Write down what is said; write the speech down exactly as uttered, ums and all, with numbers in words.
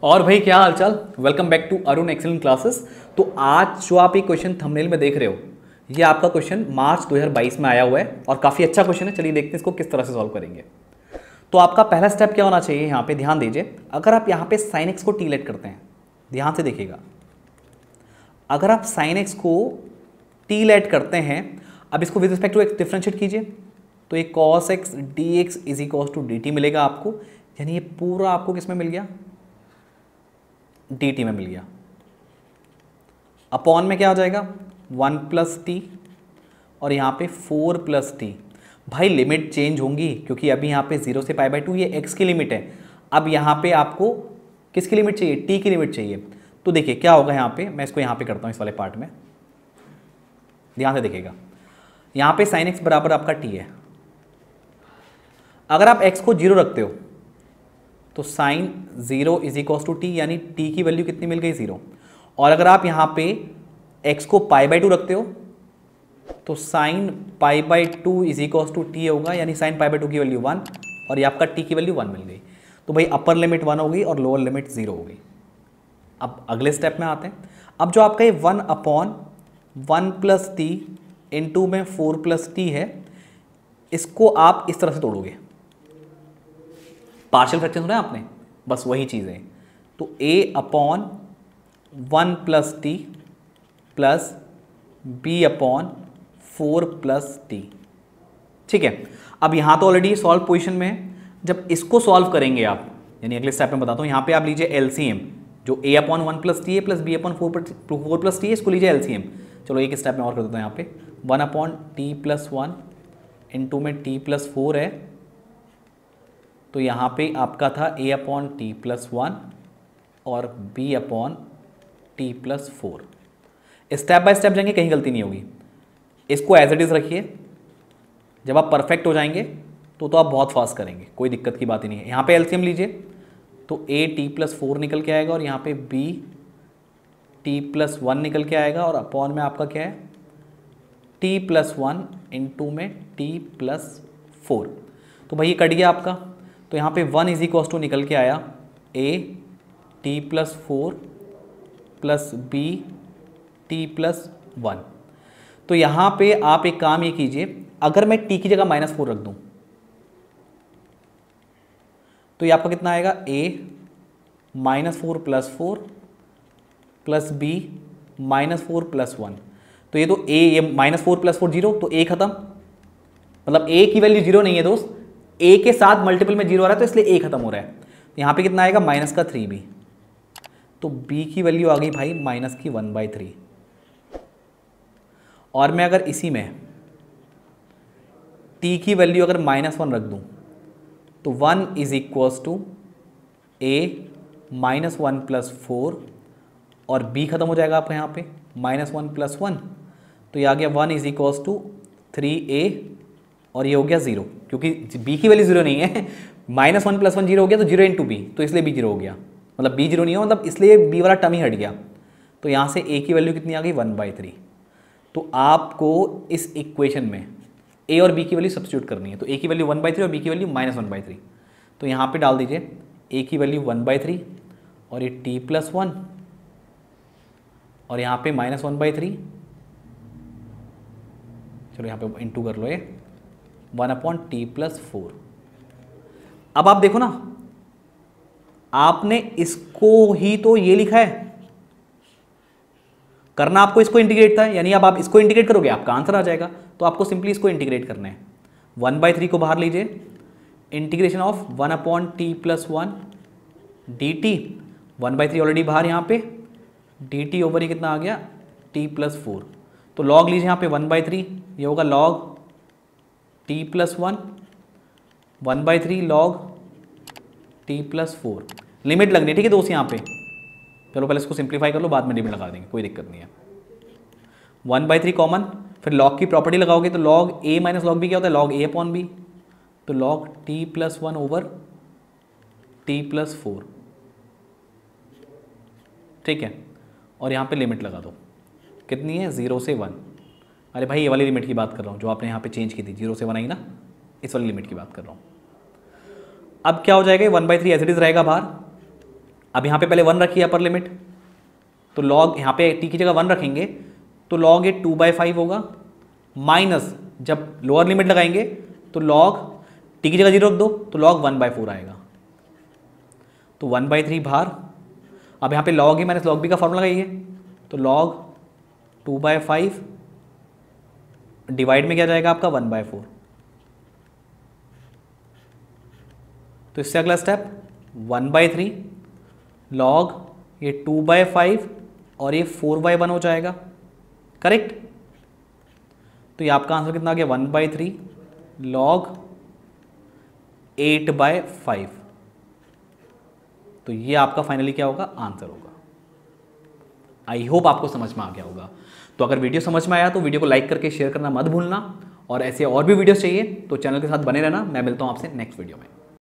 और भाई क्या हालचाल। Welcome back to Arun excellent classes. तो आज जो आप एक क्वेश्चन थंबनेल में देख रहे हो, ये आपका क्वेश्चन मार्च दो हज़ार बाईस में आया हुआ है और काफ़ी अच्छा क्वेश्चन है। चलिए देखते हैं इसको किस तरह से सॉल्व करेंगे। तो आपका पहला स्टेप क्या होना चाहिए, यहाँ पे ध्यान दीजिए। अगर आप यहाँ पे साइन एक्स को टी लेट करते हैं, ध्यान से देखिएगा, अगर आप साइन एक्स को टी लेट करते हैं, अब इसको with respect to x differentiate कीजिए, तो ये cos x d x is equal to d t मिलेगा आपको। यानी ये पूरा आपको किस में मिल गया, डी टी में मिल गया। अपॉन में क्या हो जाएगा, वन प्लस टी और यहाँ पे फोर प्लस टी। भाई लिमिट चेंज होंगी क्योंकि अभी यहाँ पे जीरो से पाई बाई टू ये एक्स की लिमिट है। अब यहाँ पे आपको किसकी लिमिट चाहिए, टी की लिमिट चाहिए। तो देखिए क्या होगा यहाँ पे, मैं इसको यहाँ पे करता हूँ इस वाले पार्ट में, ध्यान से देखिएगा। यहाँ पे साइन एक्स बराबर आपका टी है। अगर आप एक्स को जीरो रखते हो तो sine zero is equal to t, यानी टी की वैल्यू कितनी मिल गई, जीरो। और अगर आप यहाँ पे एक्स को पाई बाई टू रखते हो तो sine pi by two is equal to t होगा, यानी साइन पाई बाई टू की वैल्यू वन और ये आपका टी की वैल्यू वन मिल गई। तो भाई अपर लिमिट वन हो गई और लोअर लिमिट जीरो हो गई। अब अगले स्टेप में आते हैं। अब जो आपका ये one upon one plus t into में फोर प्लस टी है, इसको आप इस तरह से तोड़ोगे। पार्शियल फ्रैक्शन सुना है आपने, बस वही चीज़ है। तो a upon one plus t plus b upon four plus t, ठीक है। अब यहाँ तो ऑलरेडी सॉल्व पोजीशन में है। जब इसको सॉल्व करेंगे आप, यानी अगले स्टेप में बताता हूँ, यहाँ पे आप लीजिए एलसीएम, जो a upon one plus t है plus b upon four four plus t है, इसको लीजिए एलसीएम। चलो एक स्टेप में और कर देता हूँ। यहाँ पे one upon T plus one into में टी प्लस फोर है, तो यहाँ पे आपका था a upon T plus one और b upon T plus four. Step by step जाएंगे, कहीं गलती नहीं होगी। इसको एज इट इज़ रखिए। जब आप परफेक्ट हो जाएंगे तो तो आप बहुत फास्ट करेंगे, कोई दिक्कत की बात ही नहीं है। यहाँ पे एलसीएम लीजिए तो a टी प्लस फोर निकल के आएगा और यहाँ पे b टी प्लस वन निकल के आएगा और अपॉन में आपका क्या है, t प्लस वन इंटू में t प्लस फोर। तो भाई ये कट गया आपका। तो यहाँ पे वन इज इक्वल टू निकल के आया a t plus four plus b t plus one. तो यहाँ पे आप एक काम ये कीजिए, अगर मैं t की जगह माइनस फोर रख दूँ तो ये आपका कितना आएगा, a minus four plus four plus b minus four plus one. तो ये तो a, ये minus four plus four zero, तो a खत्म, मतलब a की वैल्यू जीरो नहीं है दोस्त, a के साथ मल्टीपल में जीरो आ रहा है तो इसलिए a खत्म हो रहा है। तो यहाँ पे कितना आएगा, माइनस का थ्री बी। तो b की वैल्यू आ गई भाई माइनस की वन बाई थ्री। और मैं अगर इसी में t की वैल्यू अगर माइनस वन रख दूँ तो one is equals to a minus one plus four और b खत्म हो जाएगा आपका यहाँ पे माइनस वन प्लस वन। तो ये आ गया one is equals to three a और ये हो गया जीरो, क्योंकि b की वैल्यू जीरो नहीं है। Minus one plus one zero हो गया तो जीरो इंटू बी, तो इसलिए b जीरो हो गया, मतलब b जीरो नहीं हो, मतलब इसलिए b वाला टर्म ही हट गया। तो यहाँ से a की वैल्यू कितनी आ गई, वन बाई थ्री। तो आपको इस इक्वेशन में a और b की वैल्यू सब्स्टिट्यूट करनी है। तो a की वैल्यू वन बाई थ्री और b की value minus one by three. तो यहाँ पर डाल दीजिए a की वैल्यू वन बाई थ्री और ये t प्लस वन और यहाँ पे माइनस वन बाई थ्री। चलो यहाँ पे इंटू कर लो, ये one upon T plus four. अब आप देखो ना, आपने इसको ही तो ये लिखा है, करना आपको इसको इंटीग्रेट था, यानी अब आप इसको इंटीग्रेट करोगे आपका आंसर आ जाएगा। तो आपको सिंपली इसको इंटीग्रेट करना है। वन बाई थ्री को बाहर लीजिए, integration of one upon T plus one D T, one by three already बाहर, यहाँ पे डी टी ओवर ही कितना आ गया, टी प्लस फोर। तो लॉग लीजिए यहाँ पे वन बाई थ्री, ये होगा log T plus one, one by three log T plus four. Limit लगनी है, ठीक है दोस्त यहाँ पे। चलो पहले इसको सिंप्लीफाई कर लो, बाद में लिमिट लगा देंगे, कोई दिक्कत नहीं है। वन बाई थ्री कॉमन, फिर लॉग की प्रॉपर्टी लगाओगे तो log A minus log B क्या होता है, लॉग ए अपॉन बी। तो log T plus one over T plus four, ठीक है। और यहाँ पे लिमिट लगा दो, कितनी है, ज़ीरो से वन। अरे भाई ये वाली लिमिट की बात कर रहा हूँ जो आपने यहाँ पे चेंज की थी, जीरो से वन आई ना, इस वाली लिमिट की बात कर रहा हूँ। अब क्या हो जाएगा, one by three as it is रहेगा बाहर अब यहाँ पे पहले वन रखिए अपर लिमिट, तो लॉग यहाँ पे टी की जगह वन रखेंगे तो log A two by five होगा, माइनस जब लोअर लिमिट लगाएंगे तो लॉग टी की जगह जीरो रख दो तो लॉग वन बाई फोर आएगा, तो वन बाई थ्री बाहर। अब यहाँ पे log A minus log B का फॉर्मूला लगाइए, तो log two by five divide में क्या जाएगा आपका वन बाय फोर। तो इससे अगला step one by three log ये टू बाय फाइव और ये फोर बाय वन हो जाएगा, करेक्ट। तो ये आपका आंसर कितना आ गया, one by three log eight by five. तो ये आपका फाइनली क्या होगा, आंसर होगा। आई होप आपको समझ में आ गया होगा। तो अगर वीडियो समझ में आया तो वीडियो को लाइक करके शेयर करना मत भूलना, और ऐसे और भी वीडियोस चाहिए तो चैनल के साथ बने रहना। मैं मिलता हूं आपसे नेक्स्ट वीडियो में।